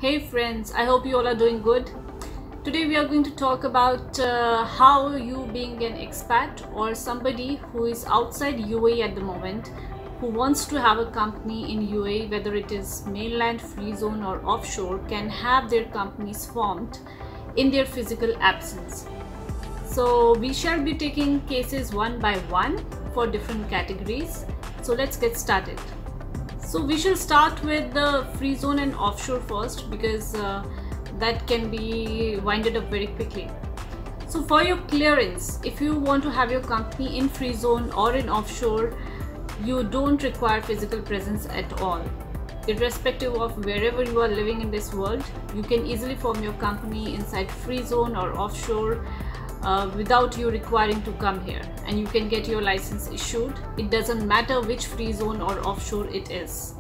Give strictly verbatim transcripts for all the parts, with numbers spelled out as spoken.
Hey friends, I hope you all are doing good. Today we are going to talk about uh, how you, being an expat or somebody who is outside U A E at the moment, who wants to have a company in U A E, whether it is mainland, free zone or offshore, can have their companies formed in their physical absence. So we shall be taking cases one by one for different categories. So let's get started. So we shall start with the free zone and offshore first, because uh, that can be winded up very quickly. So for your clearance, if you want to have your company in free zone or in offshore, you don't require physical presence at all. Irrespective of wherever you are living in this world, you can easily form your company inside free zone or offshore uh, without you requiring to come here, and you can get your license issued. It doesn't matter which free zone or offshore it is.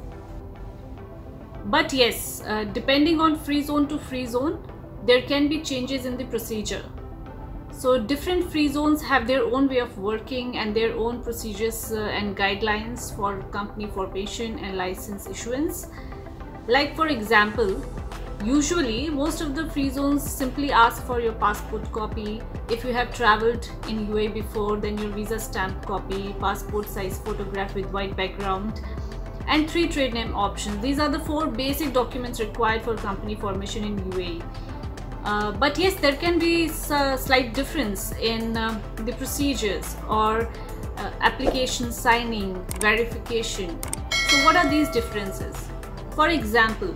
But yes, uh, depending on free zone to free zone, there can be changes in the procedure. So different free zones have their own way of working and their own procedures uh, and guidelines for company formation and license issuance. Like for example, usually most of the free zones simply ask for your passport copy. If you have traveled in U A E before, then your visa stamp copy, passport size photograph with white background, and three trade name options. These are the four basic documents required for company formation in U A E. Uh, but yes, there can be a slight difference in uh, the procedures or uh, application signing, verification. So what are these differences? For example,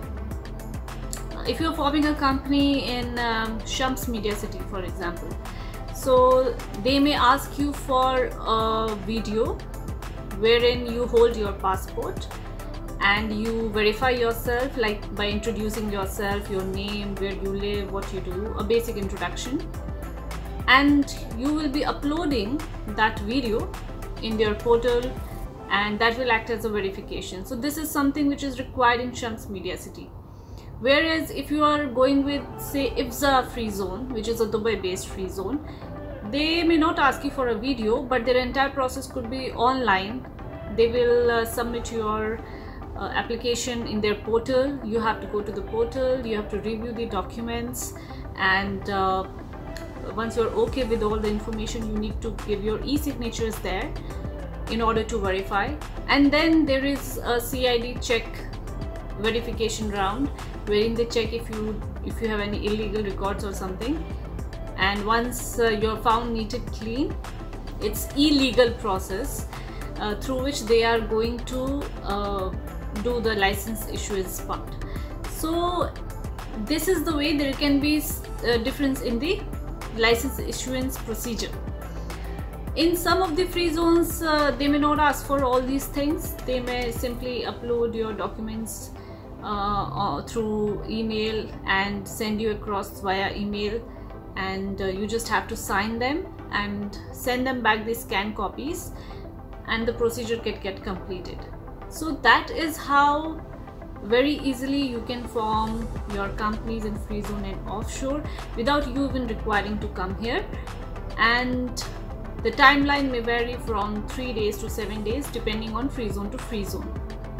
if you're forming a company in um, Shams Media City, for example, so they may ask you for a video wherein you hold your passport and you verify yourself, like by introducing yourself, your name, where you live, what you do, a basic introduction, and you will be uploading that video in their portal, and that will act as a verification. So this is something which is required in Shams Media City. Whereas if you are going with, say, IFZA free zone, which is a Dubai based free zone, they may not ask you for a video, but their entire process could be online. They will uh, submit your uh, application in their portal. You have to go to the portal, you have to review the documents, and uh, once you're okay with all the information, you need to give your e-signatures there in order to verify. And then there is a C I D check verification round, wherein they check if you if you have any illegal records or something. And once uh, you're found neat and clean, it's illegal process uh, through which they are going to uh, do the license issuance part. So this is the way there can be a difference in the license issuance procedure. In some of the free zones, uh, they may not ask for all these things. They may simply upload your documents uh, through email and send you across via email, and uh, you just have to sign them and send them back the scan copies, and the procedure can get completed. So that is how very easily you can form your companies in free zone and offshore without you even requiring to come here. And the timeline may vary from three days to seven days depending on free zone to free zone.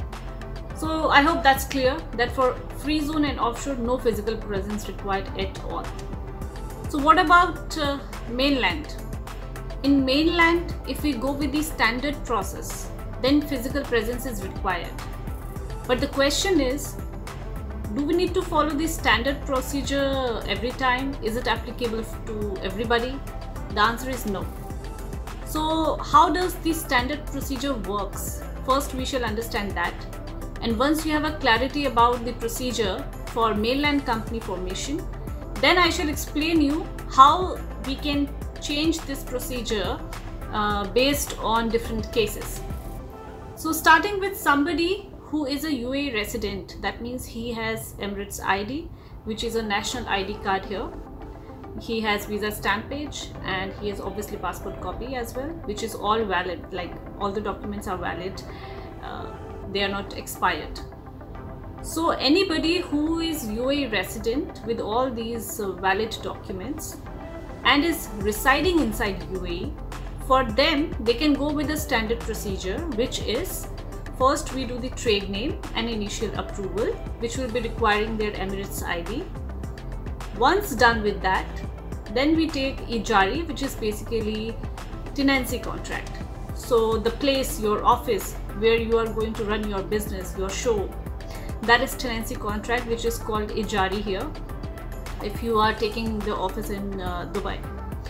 So I hope that's clear that for free zone and offshore, no physical presence required at all. So what about uh, mainland? In mainland, if we go with the standard process, then physical presence is required. But the question is, do we need to follow the standard procedure every time? Is it applicable to everybody? The answer is no. So how does the standard procedure works? First we shall understand that. And once you have a clarity about the procedure for mainland company formation, then I shall explain you how we can change this procedure uh, based on different cases. So starting with somebody who is a U A E resident, that means he has Emirates I D, which is a national I D card here. He has visa stamp page, and he has obviously passport copy as well, which is all valid, like all the documents are valid, uh, they are not expired. So anybody who is U A E resident with all these uh, valid documents and is residing inside U A E, for them they can go with the standard procedure, which is first we do the trade name and initial approval, which will be requiring their Emirates I D. Once done with that, then we take Ijari, which is basically tenancy contract. So the place, your office, where you are going to run your business, your show, that is tenancy contract, which is called Ijari here, if you are taking the office in uh, Dubai.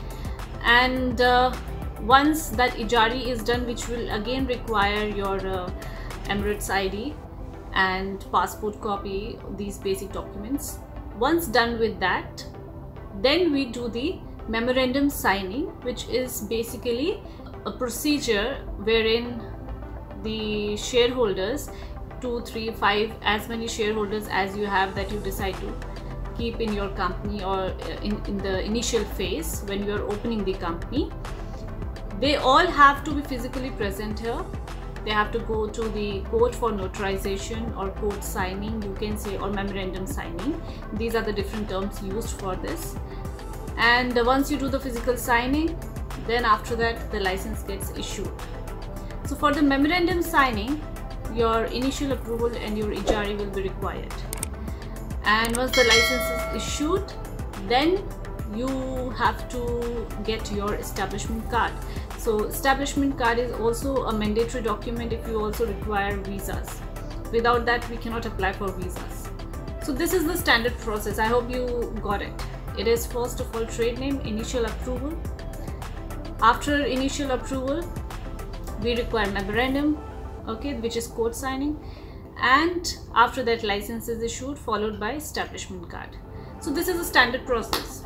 And uh, once that Ijari is done, which will again require your uh, Emirates I D and passport copy, these basic documents. Once done with that, then we do the memorandum signing, which is basically a procedure wherein the shareholders, two, three, five, as many shareholders as you have that you decide to keep in your company or in, in the initial phase when you are opening the company, they all have to be physically present here. They have to go to the court for notarization or court signing, you can say, or memorandum signing. These are the different terms used for this. And once you do the physical signing, then after that the license gets issued. So for the memorandum signing, your initial approval and your Ijari will be required. And once the license is issued, then you have to get your establishment card. So establishment card is also a mandatory document if you also require visas. Without that, we cannot apply for visas. So this is the standard process. I hope you got it. It is first of all trade name, initial approval. After initial approval, we require memorandum, okay, which is court signing. And after that, license is issued, followed by establishment card. So this is a standard process.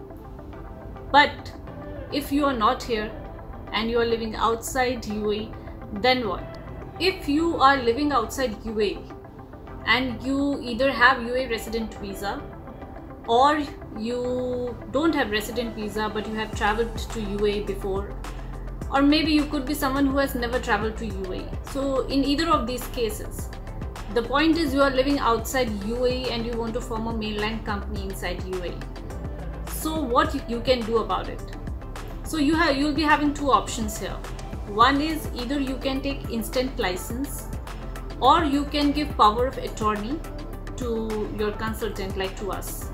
But if you are not here and you are living outside U A E, then what? If you are living outside U A E and you either have U A E resident visa, or you don't have resident visa but you have traveled to U A E before, or maybe you could be someone who has never traveled to U A E. So in either of these cases, the point is you are living outside U A E and you want to form a mainland company inside U A E. So what you can do about it? So you have you'll be having two options here. One is either you can take instant license, or you can give power of attorney to your consultant, like to us.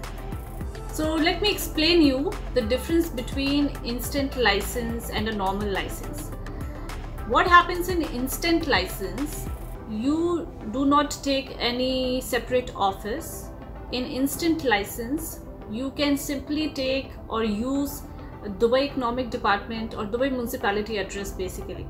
So let me explain you the difference between instant license and a normal license. What happens in instant license, you do not take any separate office. In instant license, you can simply take or use Dubai Economic Department or Dubai Municipality address basically.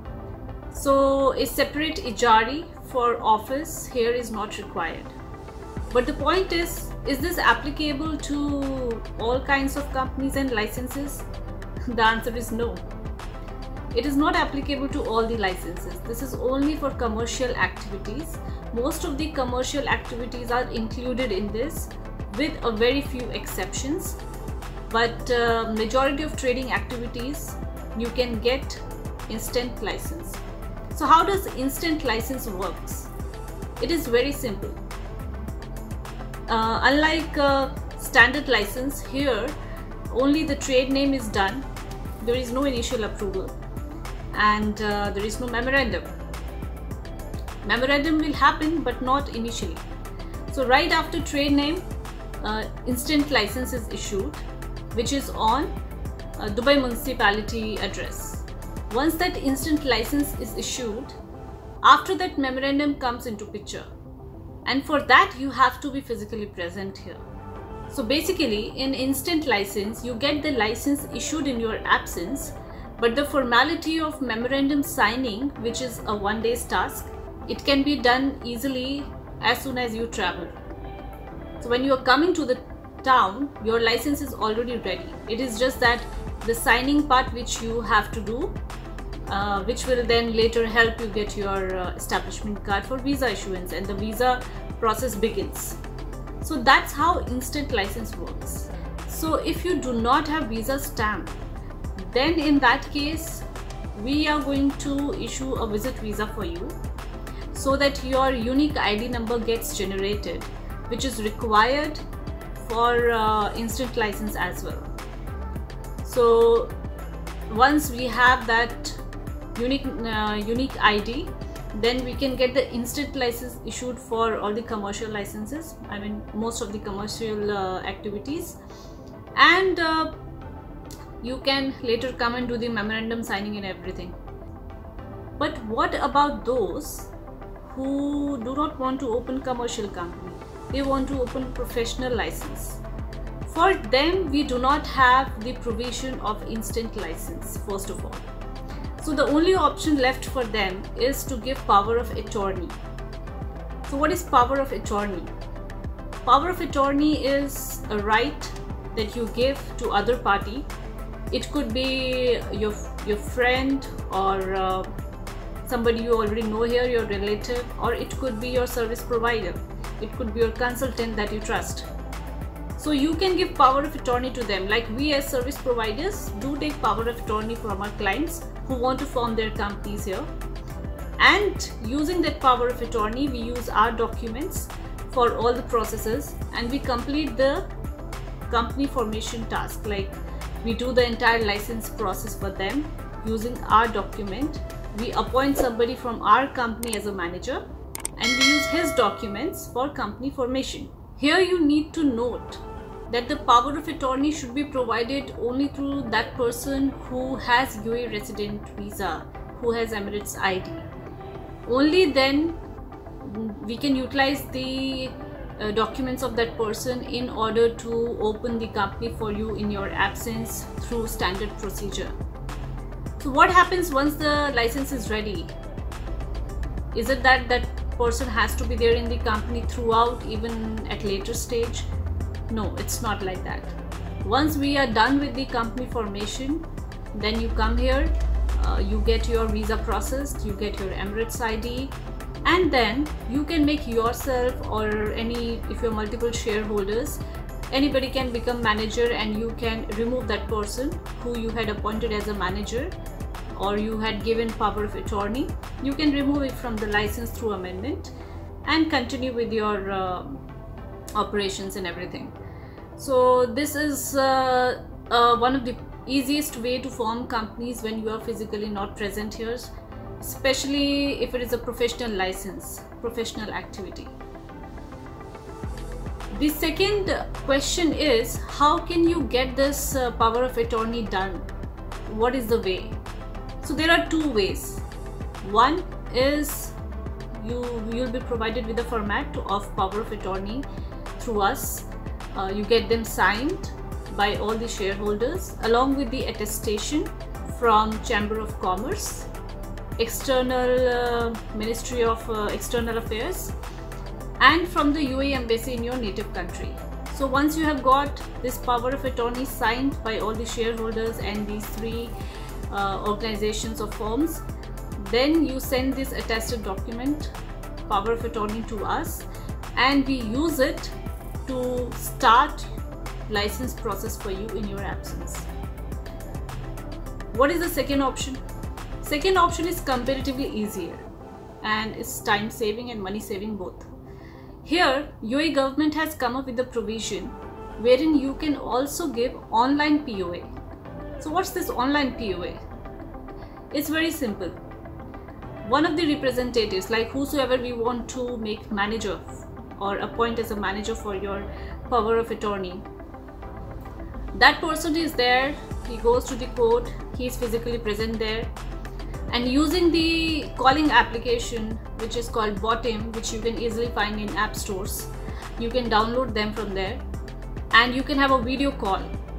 So a separate Ijari for office here is not required. But the point is, is this applicable to all kinds of companies and licenses? The answer is no. It is not applicable to all the licenses. This is only for commercial activities. Most of the commercial activities are included in this, with a very few exceptions. But uh, majority of trading activities, you can get instant license. So how does instant license works? It is very simple. Uh, unlike uh, standard license, here only the trade name is done. There is no initial approval and uh, there is no memorandum. Memorandum will happen but not initially. So right after trade name, uh, instant license is issued, which is on uh, Dubai Municipality address. Once that instant license is issued, after that memorandum comes into picture, and for that you have to be physically present here. So basically in instant license, you get the license issued in your absence, but the formality of memorandum signing, which is a one day's task, it can be done easily as soon as you travel. So when you are coming to the town, your license is already ready. It is just that the signing part which you have to do, uh, which will then later help you get your uh, establishment card for visa issuance, and the visa process begins. So that's how instant license works. So if you do not have visa stamp, then in that case we are going to issue a visit visa for you, so that your unique I D number gets generated, which is required for uh, instant license as well. So once we have that unique uh, unique I D, then we can get the instant license issued for all the commercial licenses, I mean most of the commercial uh, activities, and uh, you can later come and do the memorandum signing and everything. But what about those who do not want to open commercial company? They want to open professional license. For them, we do not have the provision of instant license, first of all. So the only option left for them is to give power of attorney. So what is power of attorney? Power of attorney is a right that you give to other party. It could be your, your friend or uh, somebody you already know here, your relative, or it could be your service provider. It could be your consultant that you trust. So you can give power of attorney to them. Like we as service providers do take power of attorney from our clients who want to form their companies here. And using that power of attorney, we use our documents for all the processes and we complete the company formation task. Like we do the entire license process for them using our document. We appoint somebody from our company as a manager and we use his documents for company formation. Here you need to note that the power of attorney should be provided only through that person who has U A E resident visa, who has Emirates I D. Only then we can utilize the uh, documents of that person in order to open the company for you in your absence through standard procedure. So what happens once the license is ready? Is it that that person has to be there in the company throughout, even at later stage? No, it's not like that. Once we are done with the company formation, then you come here, uh, you get your visa processed, you get your Emirates I D, and then you can make yourself or any, if you're multiple shareholders, anybody can become manager and you can remove that person who you had appointed as a manager or you had given power of attorney. You can remove it from the license through amendment and continue with your uh, operations and everything. So this is uh, uh, one of the easiest way to form companies when you are physically not present here, especially if it is a professional license, professional activity. The second question is, how can you get this uh, power of attorney done? What is the way? So there are two ways. One is you you'll be provided with a format of power of attorney through us. Uh, you get them signed by all the shareholders along with the attestation from Chamber of Commerce, external uh, Ministry of uh, External Affairs, and from the U A E Embassy in your native country. So once you have got this power of attorney signed by all the shareholders and these three uh, organizations or firms, then you send this attested document, power of attorney, to us and we use it to start license process for you in your absence. What is the second option? Second option is comparatively easier and it's time saving and money saving both. Here, U A E government has come up with a provision wherein you can also give online P O A. So what's this online P O A? It's very simple. One of the representatives, like whosoever we want to make manager or appoint as a manager for your power of attorney, that person is there, he goes to the court, he is physically present there, and using the calling application which is called Botim, which you can easily find in app stores, you can download them from there and you can have a video call.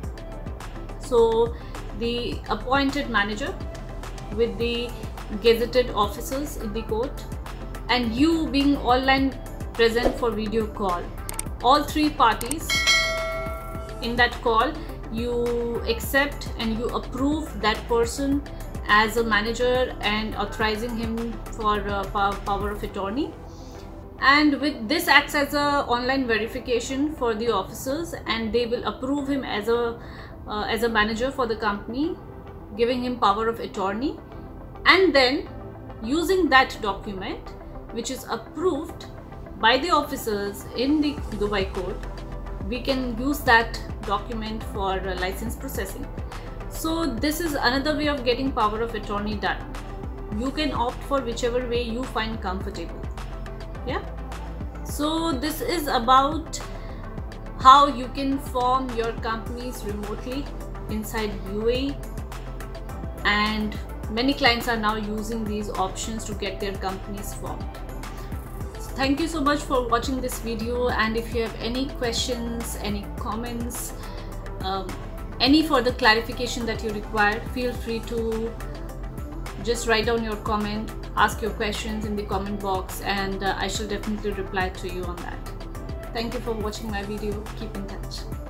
So the appointed manager with the gazetted officers in the court and you being online present for video call, all three parties in that call, you accept and you approve that person as a manager and authorizing him for uh, power of attorney, and with this acts as a online verification for the officers and they will approve him as a uh, as a manager for the company, giving him power of attorney, and then using that document which is approved by the officers in the Dubai court, we can use that document for uh, license processing. So this is another way of getting power of attorney done. you can opt for whichever way you find comfortable. Yeah, so this is about how you can form your companies remotely inside U A E, and many clients are now using these options to get their companies formed. So thank you so much for watching this video, and if you have any questions, any comments, um, any further clarification that you require, feel free to just write down your comment, ask your questions in the comment box, and uh, I shall definitely reply to you on that. Thank you for watching my video. Keep in touch.